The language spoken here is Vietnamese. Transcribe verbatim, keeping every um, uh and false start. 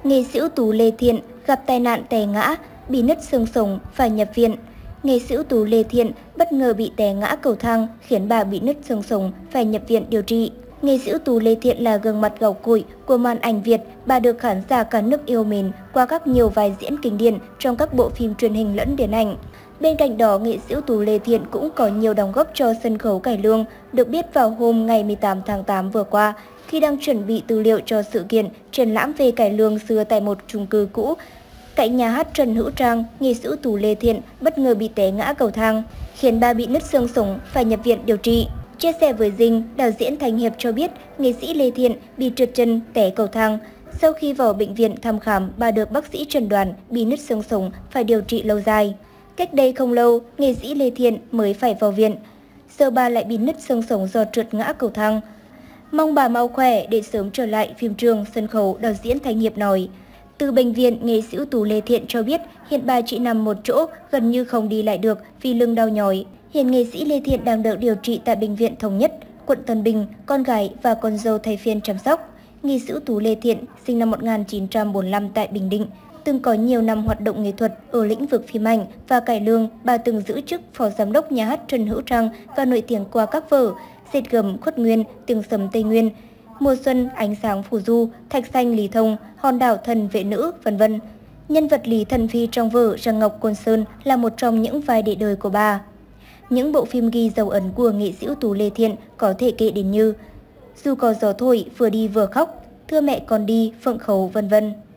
Nghệ sĩ ưu tú Lê Thiện gặp tai nạn té ngã, bị nứt xương sống, phải nhập viện. Nghệ sĩ ưu tú Lê Thiện bất ngờ bị té ngã cầu thang khiến bà bị nứt xương sống, phải nhập viện điều trị. Nghệ sĩ ưu tú Lê Thiện là gương mặt gạo cội của màn ảnh Việt, bà được khán giả cả nước yêu mến qua các nhiều vai diễn kinh điển trong các bộ phim truyền hình lẫn điện ảnh. Bên cạnh đó, nghệ sĩ ưu tú Lê Thiện cũng có nhiều đóng góp cho sân khấu cải lương, được biết vào hôm ngày mười tám tháng tám vừa qua, khi đang chuẩn bị tư liệu cho sự kiện triển lãm về cải lương xưa tại một chung cư cũ cạnh nhà hát Trần Hữu Trang, nghệ sĩ ưu tú Lê Thiện bất ngờ bị té ngã cầu thang, khiến bà bị nứt xương sống, phải nhập viện điều trị. Chia sẻ với Dinh, đạo diễn Thành Hiệp cho biết nghệ sĩ Lê Thiện bị trượt chân té cầu thang. Sau khi vào bệnh viện thăm khám, bà được bác sĩ chẩn đoán bị nứt xương sống, phải điều trị lâu dài. Cách đây không lâu, nghệ sĩ Lê Thiện mới phải vào viện. Giờ bà lại bị nứt xương sống do trượt ngã cầu thang. Mong bà mau khỏe để sớm trở lại phim trường, sân khấu, đạo diễn Thành Hiệp nói. Từ bệnh viện, nghệ sĩ ưu tú Lê Thiện cho biết hiện bà chỉ nằm một chỗ, gần như không đi lại được vì lưng đau nhói. Hiện nghệ sĩ Lê Thiện đang được điều trị tại Bệnh viện Thống Nhất, quận Tân Bình, con gái và con dâu thay phiên chăm sóc. Nghệ sĩ ưu tú Lê Thiện sinh năm một nghìn chín trăm bốn mươi lăm tại Bình Định, từng có nhiều năm hoạt động nghệ thuật ở lĩnh vực phim ảnh và cải lương. Bà từng giữ chức phó giám đốc nhà hát Trần Hữu Trang và nổi tiếng qua các vở Dệt Gấm Khuất Nguyên, Tiếng Sấm Tây Nguyên, Mùa Xuân Ánh Sáng Phù Du, Thạch Xanh Lý Thông, Hòn Đảo Thần Vệ Nữ, vân vân. Nhân vật Lý Thần Phi trong vở Giang Ngọc Côn Sơn là một trong những vai để đời của bà. Những bộ phim ghi dấu ấn của nghệ sĩ ưu tú Lê Thiện có thể kể đến như Dù Có Gió Thổi, Vừa Đi Vừa Khóc, Thưa Mẹ Con Đi, Phượng Khấu, vân vân.